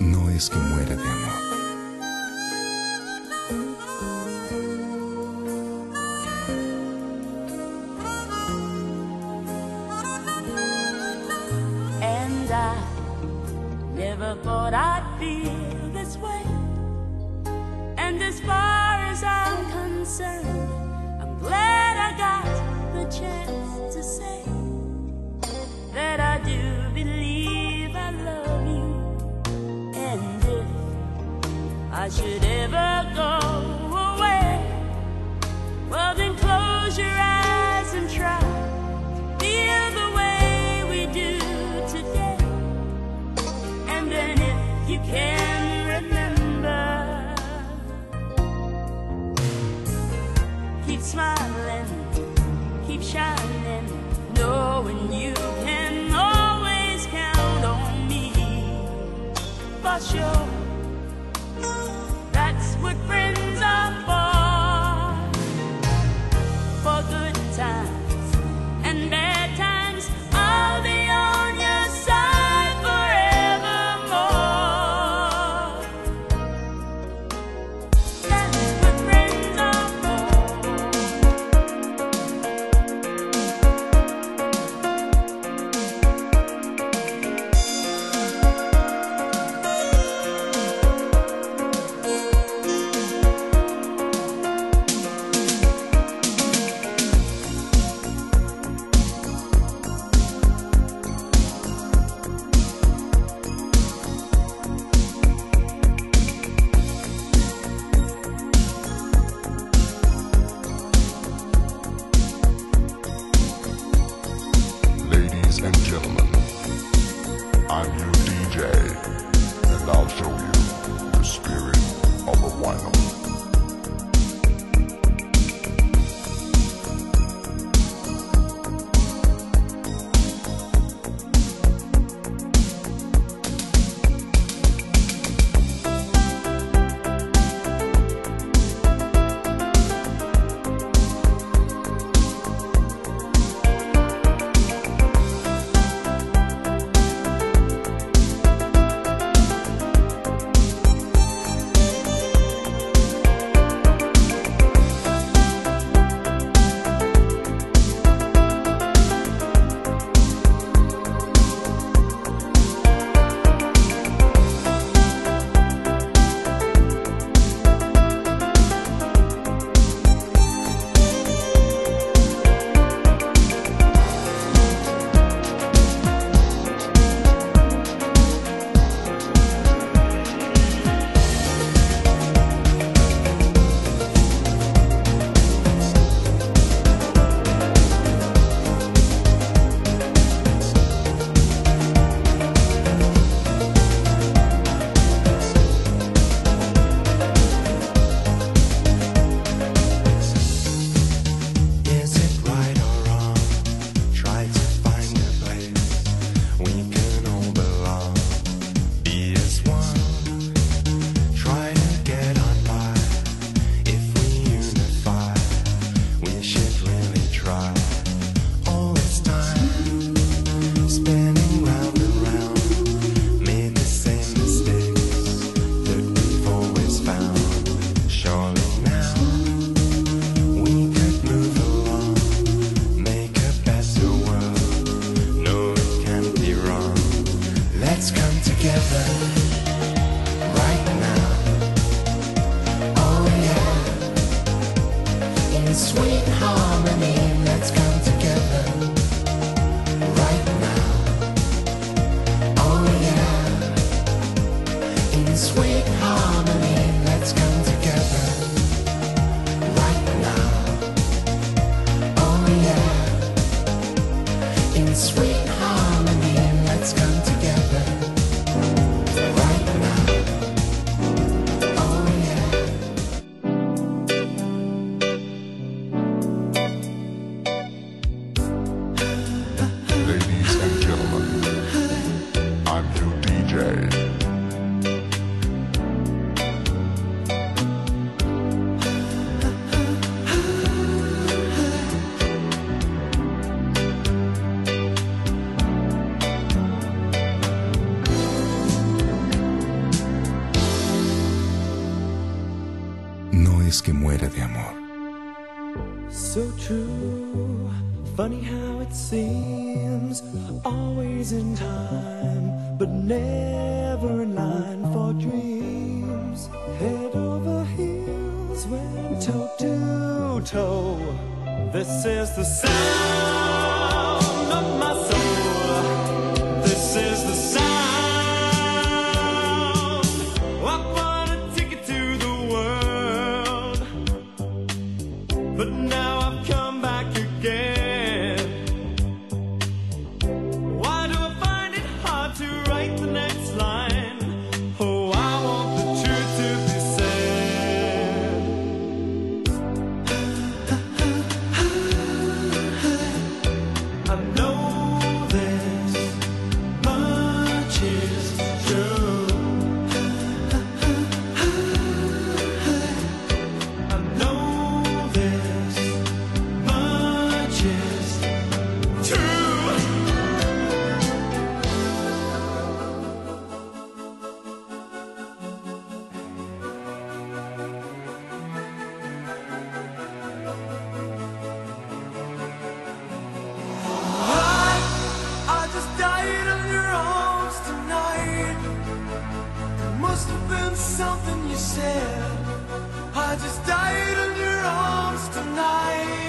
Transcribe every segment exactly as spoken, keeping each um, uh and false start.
no es que muera de amor. And I never thought I'd feel this way. And as far as I'm concerned, I'm glad I got the chance to say that I do believe I love you. And if I should ever go away, well then close your eyes and try to feel the way we do today. And then if you can remember, keep smiling, keep shining, knowing you can always count on me. For sure, that's what friends are for. For good times and bad times, I'll be on your side forevermore. That's what friends are Ladies and gentlemen, I'm your D J, and I'll show you the spirit of a vinyl. Sweet harmony, let's come together right now. Oh yeah, in sweet harmony, let's come together right now. Oh yeah, in sweet harmony, let's come together right now. Oh yeah. Ladies and gentlemen, I'm your D J. es que muere de amor. So true, funny how it seems, always in time, but never in line for dreams. Head over heels, went toe to toe. This is the sound of my soul. This is the sound. I bought a ticket to the world, but now I've come back again. Why do I find it hard to write the next line? Oh, I want the truth to be said. I know this much is true. I know this much is true. I, I just died in your arms tonight. It must have been something you said. I just died in your arms tonight.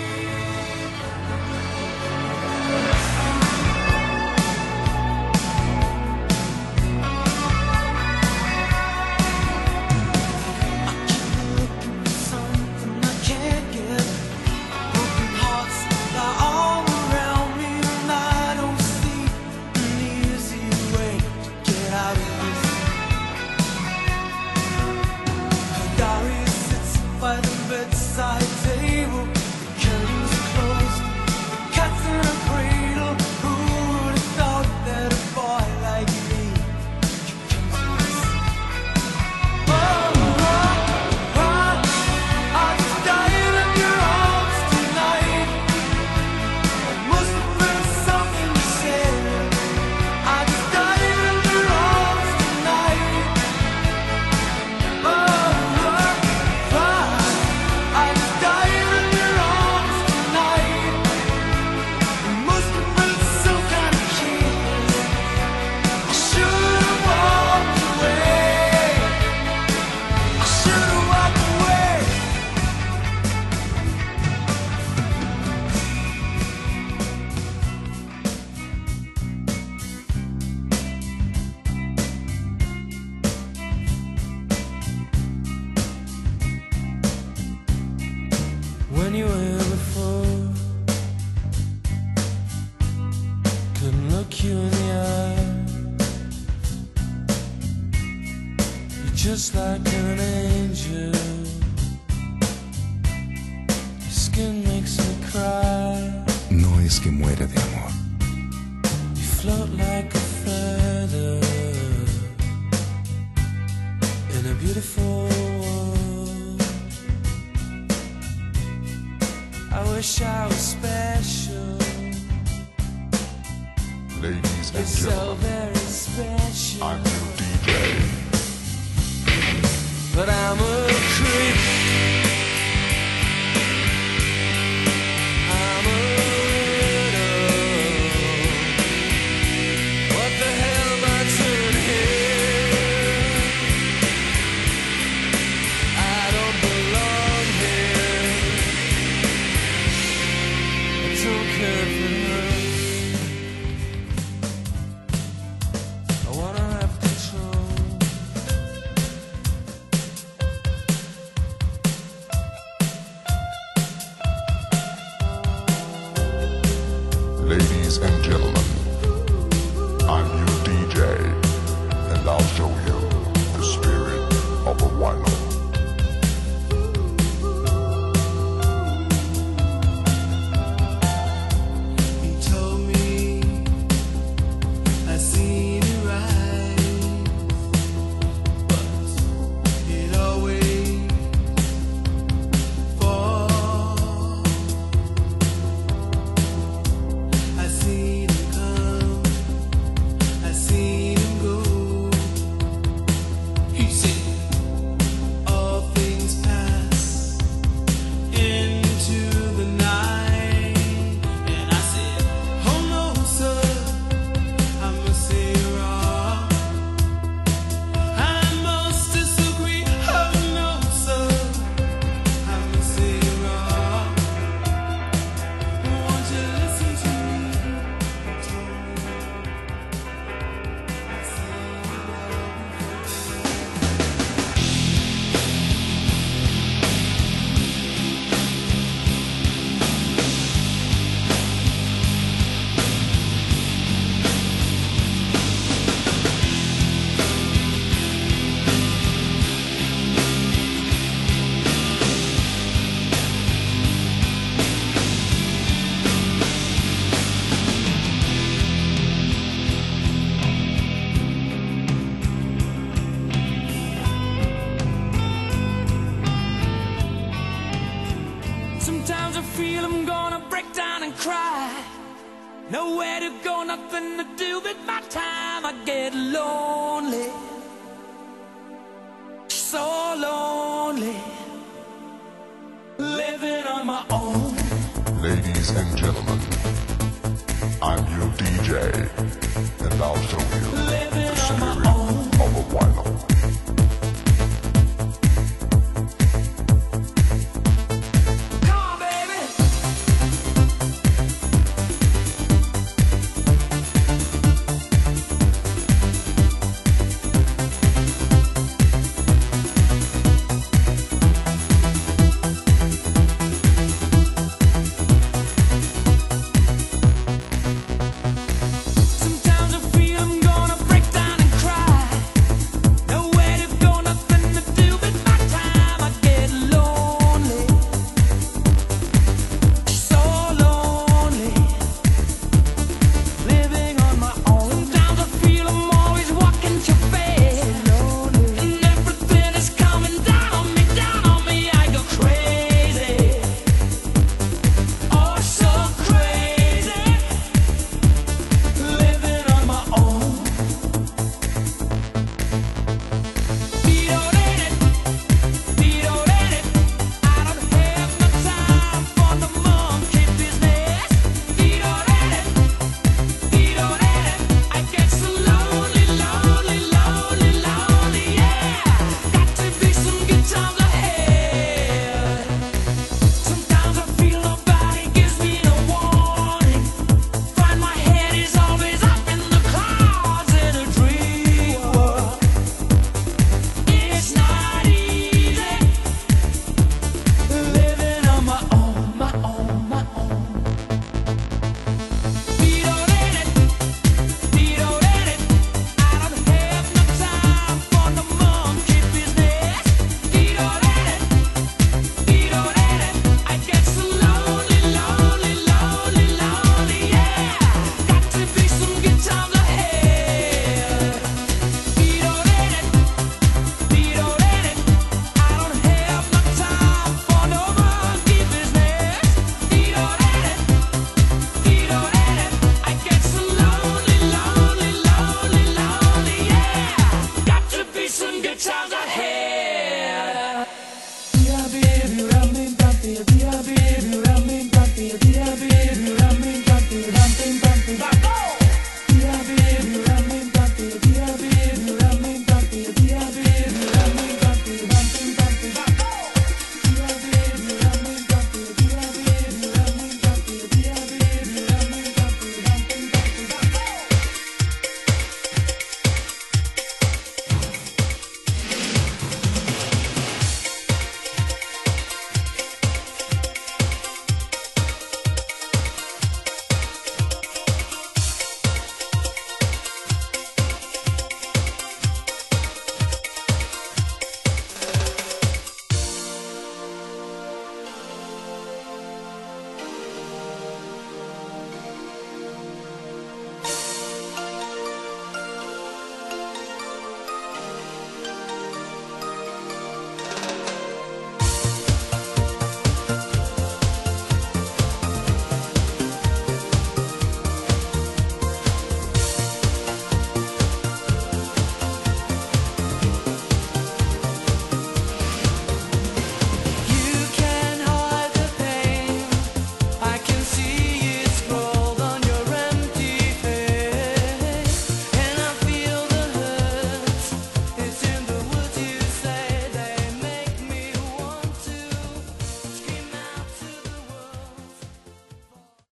Something I can't get. Broken hearts lie all around me, and I don't see an easy way to get out of this. Her diary sits by the bedside table. The curtains are closed. The cat's in a cradle. Who would have thought that a boy like me could come to this? Oh, I, I just died in your arms tonight. It must have been something you said. I just died in your arms tonight. Oh, I, I just died in your arms tonight. It must have been some kind of kiss. I should have walked away. I should have walked away. When you were here before, couldn't look you in the eye. You're just like an angel. Your skin makes me cry. No es que muere de amor. You float like a feather in a beautiful world. I wish I was special. Ladies and You're so gentlemen, very special. I'm your D J. But I'm a creep. I'm a widow. What the hell am I doing here? I don't belong here. I don't care if it hurts. I wanna have control. Ladies and gentlemen, I'm your D J, and I'll show you the spirit of a wino. He told me I seen it right, but it always falls. I seen him come, I seen him go. He said, Nowhere to go, nothing to do with my time. I get lonely, so lonely, living on my own. Ladies and gentlemen, I'm your D J, and I'll show you Living the on my spirit own.